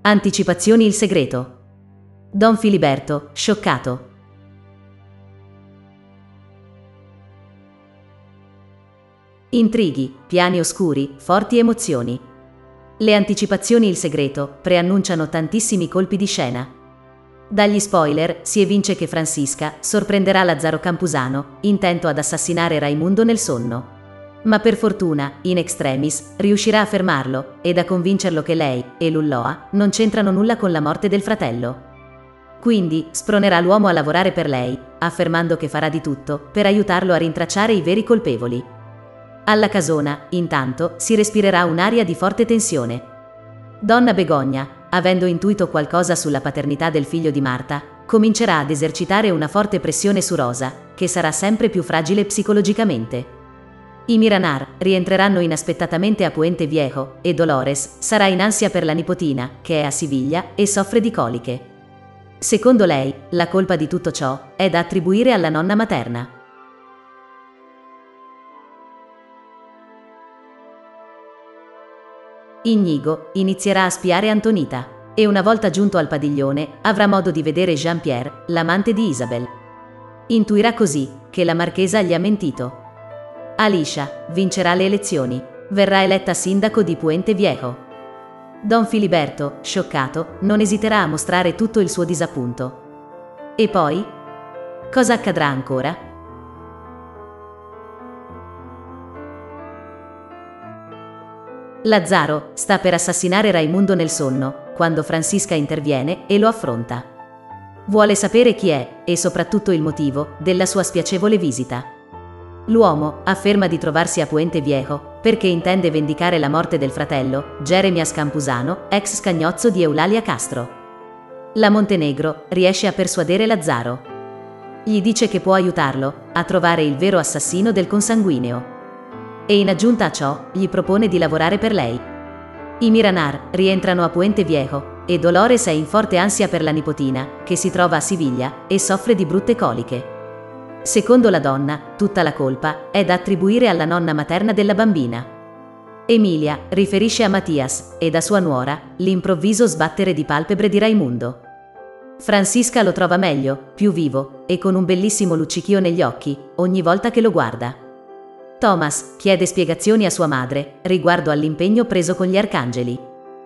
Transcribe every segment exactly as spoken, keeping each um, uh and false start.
Anticipazioni il segreto. Don Filiberto, scioccato. Intrighi, piani oscuri, forti emozioni. Le anticipazioni il segreto preannunciano tantissimi colpi di scena. Dagli spoiler si evince che Francisca sorprenderà Lazzaro Campuzano, intento ad assassinare Raimundo nel sonno. Ma per fortuna, in extremis, riuscirà a fermarlo ed a convincerlo che lei e Lulloa non c'entrano nulla con la morte del fratello. Quindi spronerà l'uomo a lavorare per lei, affermando che farà di tutto per aiutarlo a rintracciare i veri colpevoli. Alla casona, intanto, si respirerà un'aria di forte tensione. Donna Begogna, avendo intuito qualcosa sulla paternità del figlio di Marta, comincerà ad esercitare una forte pressione su Rosa, che sarà sempre più fragile psicologicamente. I Miranar rientreranno inaspettatamente a Puente Viejo e Dolores sarà in ansia per la nipotina, che è a Siviglia e soffre di coliche. Secondo lei, la colpa di tutto ciò è da attribuire alla nonna materna. Inigo inizierà a spiare Antonita e una volta giunto al padiglione avrà modo di vedere Jean-Pierre, l'amante di Isabel. Intuirà così che la marchesa gli ha mentito. Alicia vincerà le elezioni, verrà eletta sindaco di Puente Viejo. Don Filiberto, scioccato, non esiterà a mostrare tutto il suo disappunto. E poi? Cosa accadrà ancora? Lazzaro sta per assassinare Raimundo nel sonno, quando Francisca interviene e lo affronta. Vuole sapere chi è, e soprattutto il motivo, della sua spiacevole visita. L'uomo afferma di trovarsi a Puente Viejo perché intende vendicare la morte del fratello, Jeremias Campuzano, ex scagnozzo di Eulalia Castro. La Montenegro riesce a persuadere Lazzaro. Gli dice che può aiutarlo a trovare il vero assassino del consanguineo. E in aggiunta a ciò, gli propone di lavorare per lei. I Miranar rientrano a Puente Viejo e Dolores è in forte ansia per la nipotina, che si trova a Siviglia e soffre di brutte coliche. Secondo la donna, tutta la colpa è da attribuire alla nonna materna della bambina. Emilia riferisce a Mattias ed a sua nuora l'improvviso sbattere di palpebre di Raimundo. Francisca lo trova meglio, più vivo e con un bellissimo luccichio negli occhi ogni volta che lo guarda. Thomas chiede spiegazioni a sua madre riguardo all'impegno preso con gli arcangeli.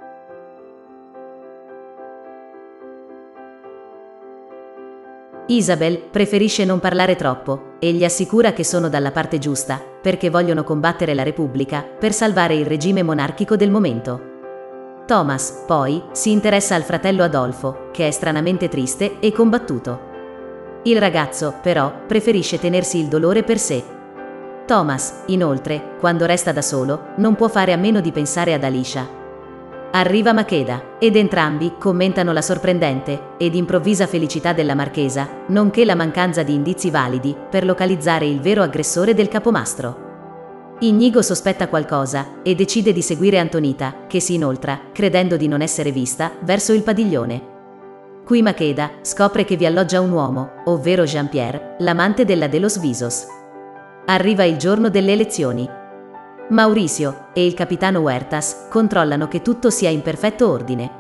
Isabel preferisce non parlare troppo e gli assicura che sono dalla parte giusta, perché vogliono combattere la Repubblica per salvare il regime monarchico del momento. Thomas, poi, si interessa al fratello Adolfo, che è stranamente triste e combattuto. Il ragazzo, però, preferisce tenersi il dolore per sé. Thomas, inoltre, quando resta da solo, non può fare a meno di pensare ad Alicia. Arriva Makeda, ed entrambi commentano la sorprendente ed improvvisa felicità della marchesa, nonché la mancanza di indizi validi per localizzare il vero aggressore del capomastro. Inigo sospetta qualcosa e decide di seguire Antonita, che si inoltra, credendo di non essere vista, verso il padiglione. Qui Makeda scopre che vi alloggia un uomo, ovvero Jean-Pierre, l'amante della De los Visos. Arriva il giorno delle elezioni. Mauricio e il capitano Huertas controllano che tutto sia in perfetto ordine.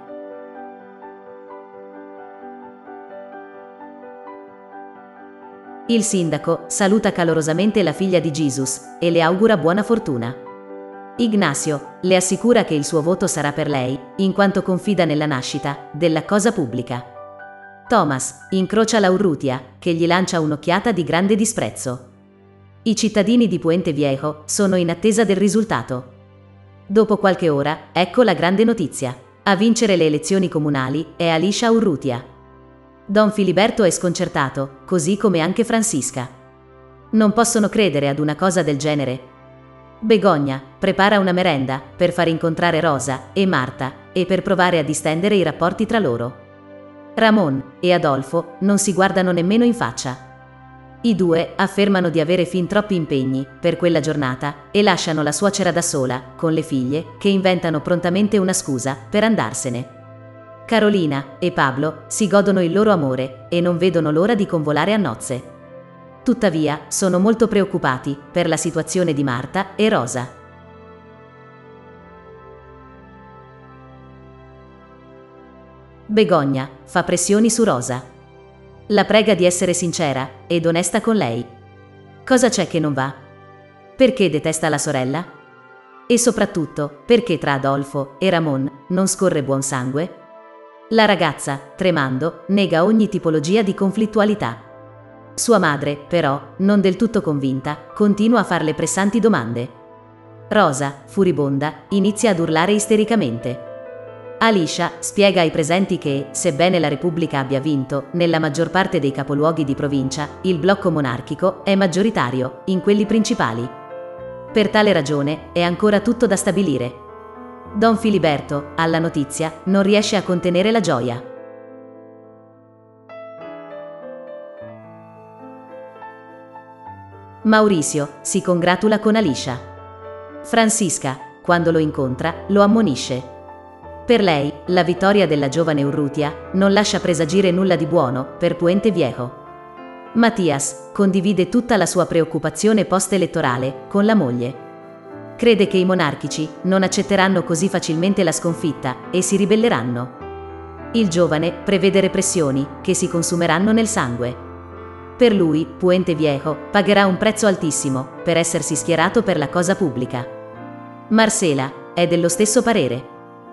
Il sindaco saluta calorosamente la figlia di Jesus e le augura buona fortuna. Ignacio le assicura che il suo voto sarà per lei, in quanto confida nella nascita della cosa pubblica. Thomas incrocia la Urrutia, che gli lancia un'occhiata di grande disprezzo. I cittadini di Puente Viejo sono in attesa del risultato. Dopo qualche ora, ecco la grande notizia. A vincere le elezioni comunali è Alicia Urrutia. Don Filiberto è sconcertato, così come anche Francisca. Non possono credere ad una cosa del genere. Begogna prepara una merenda per far incontrare Rosa e Marta e per provare a distendere i rapporti tra loro. Ramon e Adolfo non si guardano nemmeno in faccia. I due affermano di avere fin troppi impegni per quella giornata e lasciano la suocera da sola, con le figlie, che inventano prontamente una scusa per andarsene. Carolina e Pablo si godono il loro amore e non vedono l'ora di convolare a nozze. Tuttavia, sono molto preoccupati per la situazione di Marta e Rosa. Begogna fa pressioni su Rosa. La prega di essere sincera ed onesta con lei. Cosa c'è che non va? Perché detesta la sorella? E soprattutto, perché tra Adolfo e Ramon non scorre buon sangue? La ragazza, tremando, nega ogni tipologia di conflittualità. Sua madre, però, non del tutto convinta, continua a farle pressanti domande. Rosa, furibonda, inizia ad urlare istericamente. Alicia spiega ai presenti che, sebbene la Repubblica abbia vinto, nella maggior parte dei capoluoghi di provincia, il blocco monarchico è maggioritario, in quelli principali. Per tale ragione, è ancora tutto da stabilire. Don Filiberto, alla notizia, non riesce a contenere la gioia. Maurizio si congratula con Alicia. Francisca, quando lo incontra, lo ammonisce. Per lei, la vittoria della giovane Urrutia non lascia presagire nulla di buono per Puente Viejo. Mattias condivide tutta la sua preoccupazione post-elettorale con la moglie. Crede che i monarchici non accetteranno così facilmente la sconfitta e si ribelleranno. Il giovane prevede repressioni che si consumeranno nel sangue. Per lui, Puente Viejo pagherà un prezzo altissimo per essersi schierato per la cosa pubblica. Marcela è dello stesso parere.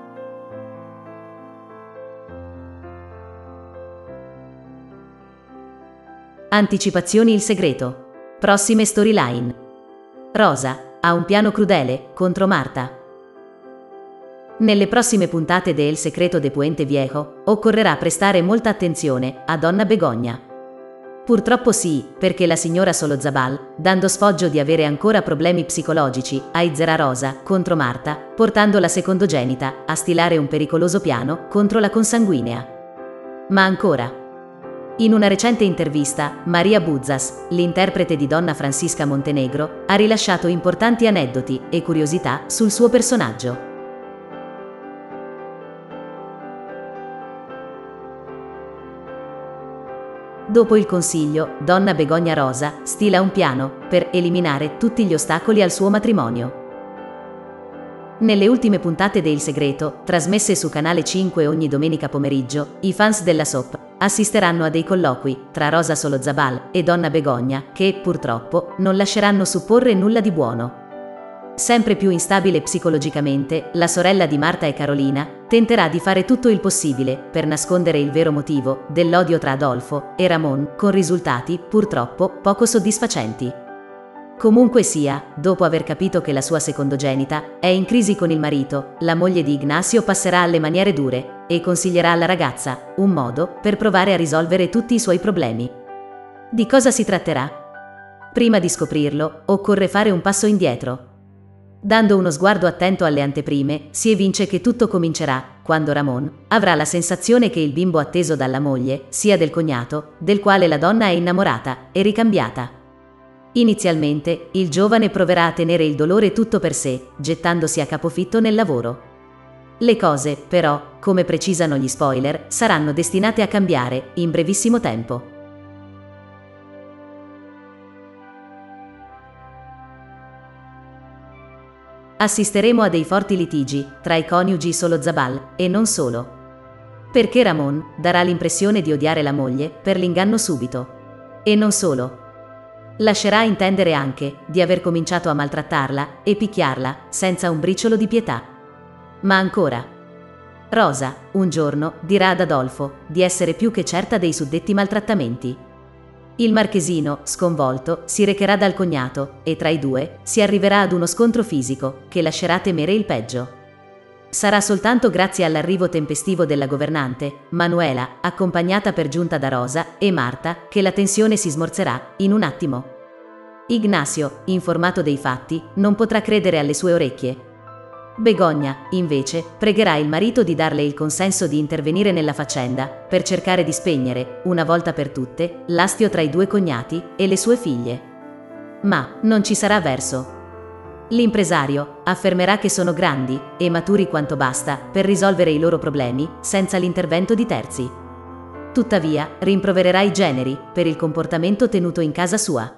Anticipazioni il segreto. Prossime storyline. Rosa ha un piano crudele contro Marta. Nelle prossime puntate de El Secreto de Puente Viejo occorrerà prestare molta attenzione a Donna Begogna. Purtroppo sì, perché la signora Solozabal, dando sfoggio di avere ancora problemi psicologici, aizzerà Rosa contro Marta, portando la secondogenita a stilare un pericoloso piano contro la consanguinea. Ma ancora. In una recente intervista, Maria Buzzas, l'interprete di Donna Francisca Montenegro, ha rilasciato importanti aneddoti e curiosità sul suo personaggio. Dopo il consiglio, Donna Begogna Rosa stila un piano per eliminare tutti gli ostacoli al suo matrimonio. Nelle ultime puntate de Il Segreto, trasmesse su Canale cinque ogni domenica pomeriggio, i fans della soap assisteranno a dei colloqui tra Rosa Solozabal e Donna Begogna che, purtroppo, non lasceranno supporre nulla di buono. Sempre più instabile psicologicamente, la sorella di Marta e Carolina tenterà di fare tutto il possibile per nascondere il vero motivo dell'odio tra Adolfo e Ramon, con risultati, purtroppo, poco soddisfacenti. Comunque sia, dopo aver capito che la sua secondogenita è in crisi con il marito, la moglie di Ignacio passerà alle maniere dure e consiglierà alla ragazza un modo per provare a risolvere tutti i suoi problemi. Di cosa si tratterà? Prima di scoprirlo, occorre fare un passo indietro. Dando uno sguardo attento alle anteprime, si evince che tutto comincerà quando Ramon avrà la sensazione che il bimbo atteso dalla moglie sia del cognato, del quale la donna è innamorata e ricambiata. Inizialmente, il giovane proverà a tenere il dolore tutto per sé, gettandosi a capofitto nel lavoro. Le cose, però, come precisano gli spoiler, saranno destinate a cambiare in brevissimo tempo. Assisteremo a dei forti litigi tra i coniugi Solozabal e non solo. Perché Ramon darà l'impressione di odiare la moglie per l'inganno subito. E non solo. Lascerà intendere anche di aver cominciato a maltrattarla e picchiarla senza un briciolo di pietà. Ma ancora. Rosa, un giorno, dirà ad Adolfo di essere più che certa dei suddetti maltrattamenti. Il marchesino, sconvolto, si recherà dal cognato e tra i due si arriverà ad uno scontro fisico che lascerà temere il peggio. Sarà soltanto grazie all'arrivo tempestivo della governante, Manuela, accompagnata per giunta da Rosa e Marta, che la tensione si smorzerà in un attimo. Ignacio, informato dei fatti, non potrà credere alle sue orecchie. Begogna, invece, pregherà il marito di darle il consenso di intervenire nella faccenda per cercare di spegnere, una volta per tutte, l'astio tra i due cognati e le sue figlie. Ma non ci sarà verso. L'impresario affermerà che sono grandi e maturi quanto basta per risolvere i loro problemi senza l'intervento di terzi. Tuttavia, rimprovererà i generi per il comportamento tenuto in casa sua.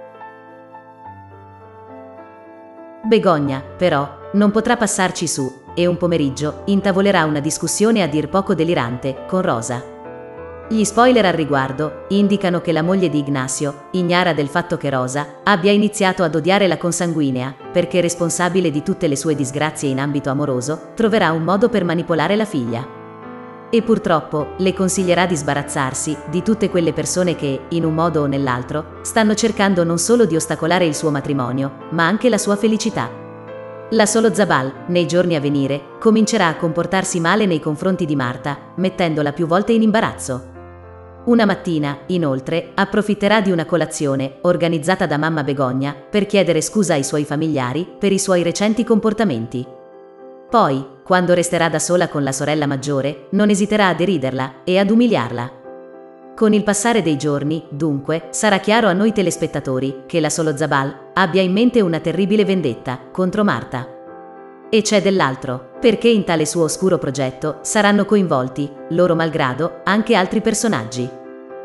Begogna, però, non potrà passarci su e un pomeriggio intavolerà una discussione a dir poco delirante con Rosa. Gli spoiler al riguardo indicano che la moglie di Ignacio, ignara del fatto che Rosa abbia iniziato ad odiare la consanguinea, perché responsabile di tutte le sue disgrazie in ambito amoroso, troverà un modo per manipolare la figlia. E purtroppo le consiglierà di sbarazzarsi di tutte quelle persone che, in un modo o nell'altro, stanno cercando non solo di ostacolare il suo matrimonio, ma anche la sua felicità. La Solozabal, nei giorni a venire, comincerà a comportarsi male nei confronti di Marta, mettendola più volte in imbarazzo. Una mattina, inoltre, approfitterà di una colazione, organizzata da mamma Begogna, per chiedere scusa ai suoi familiari per i suoi recenti comportamenti. Poi, quando resterà da sola con la sorella maggiore, non esiterà a deriderla e ad umiliarla. Con il passare dei giorni, dunque, sarà chiaro a noi telespettatori che la Solozabal abbia in mente una terribile vendetta contro Marta. E c'è dell'altro, perché in tale suo oscuro progetto saranno coinvolti, loro malgrado, anche altri personaggi.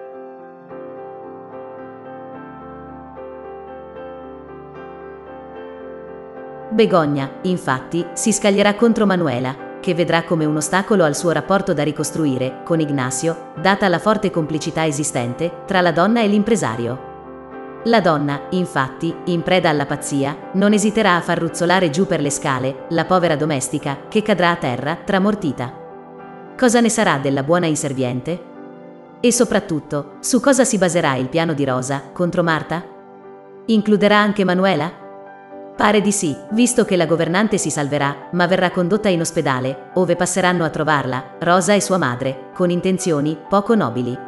Begogna, infatti, si scaglierà contro Manuela, che vedrà come un ostacolo al suo rapporto da ricostruire con Ignacio, data la forte complicità esistente tra la donna e l'impresario. La donna, infatti, in preda alla pazzia, non esiterà a far ruzzolare giù per le scale la povera domestica che cadrà a terra tramortita. Cosa ne sarà della buona inserviente? E soprattutto, su cosa si baserà il piano di Rosa contro Marta? Includerà anche Manuela? Pare di sì, visto che la governante si salverà, ma verrà condotta in ospedale, ove passeranno a trovarla, Rosa e sua madre, con intenzioni poco nobili.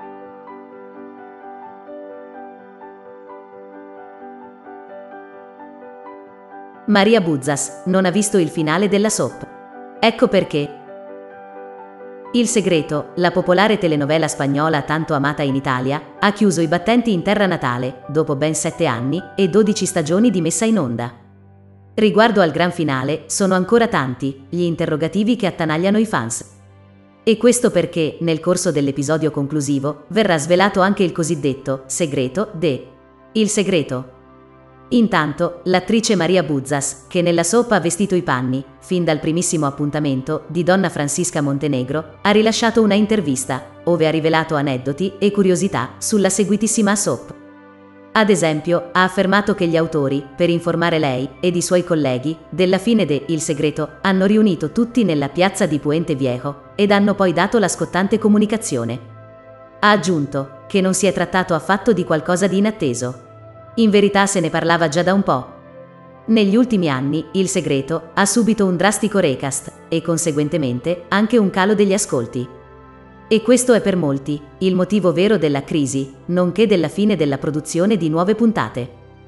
Maria Buzzas non ha visto il finale della soap. Ecco perché. Il segreto, la popolare telenovela spagnola tanto amata in Italia, ha chiuso i battenti in terra natale, dopo ben sette anni e dodici stagioni di messa in onda. Riguardo al gran finale, sono ancora tanti gli interrogativi che attanagliano i fans. E questo perché, nel corso dell'episodio conclusivo, verrà svelato anche il cosiddetto segreto de Il segreto. Intanto, l'attrice Maria Buzzas, che nella soap ha vestito i panni, fin dal primissimo appuntamento, di Donna Francisca Montenegro, ha rilasciato una intervista, ove ha rivelato aneddoti e curiosità sulla seguitissima soap. Ad esempio, ha affermato che gli autori, per informare lei ed i suoi colleghi della fine de Il segreto, hanno riunito tutti nella piazza di Puente Viejo ed hanno poi dato la scottante comunicazione. Ha aggiunto che non si è trattato affatto di qualcosa di inatteso. In verità se ne parlava già da un po'. Negli ultimi anni, Il segreto ha subito un drastico recast e conseguentemente anche un calo degli ascolti. E questo è per molti il motivo vero della crisi, nonché della fine della produzione di nuove puntate.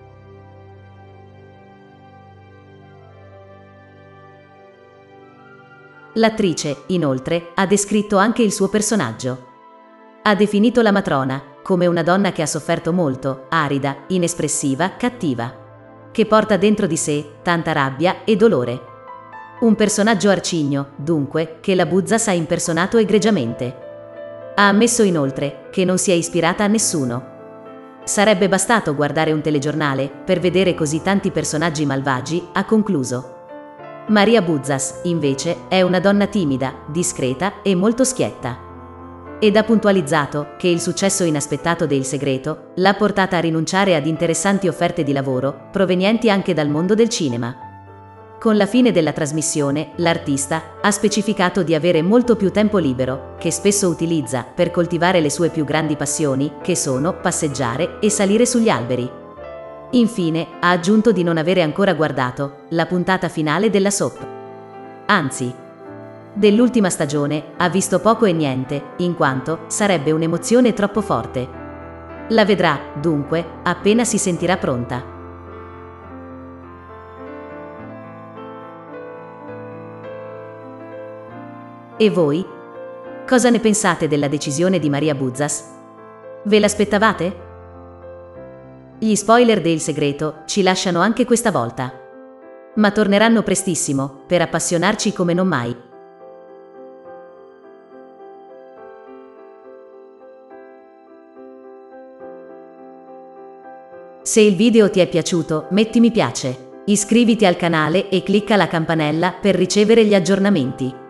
L'attrice, inoltre, ha descritto anche il suo personaggio. Ha definito la matrona come una donna che ha sofferto molto, arida, inespressiva, cattiva, che porta dentro di sé tanta rabbia e dolore. Un personaggio arcigno, dunque, che la Buzzas ha impersonato egregiamente. Ha ammesso inoltre che non si è ispirata a nessuno. Sarebbe bastato guardare un telegiornale per vedere così tanti personaggi malvagi, ha concluso. Maria Buzzas, invece, è una donna timida, discreta e molto schietta. Ed ha puntualizzato che il successo inaspettato de Il segreto l'ha portata a rinunciare ad interessanti offerte di lavoro, provenienti anche dal mondo del cinema. Con la fine della trasmissione, l'artista ha specificato di avere molto più tempo libero, che spesso utilizza per coltivare le sue più grandi passioni, che sono passeggiare e salire sugli alberi. Infine, ha aggiunto di non avere ancora guardato la puntata finale della soap. Anzi, dell'ultima stagione ha visto poco e niente, in quanto sarebbe un'emozione troppo forte. La vedrà, dunque, appena si sentirà pronta. E voi? Cosa ne pensate della decisione di Maria Buzzas? Ve l'aspettavate? Gli spoiler de Il segreto ci lasciano anche questa volta. Ma torneranno prestissimo, per appassionarci come non mai. Se il video ti è piaciuto, metti mi piace. Iscriviti al canale e clicca la campanella per ricevere gli aggiornamenti.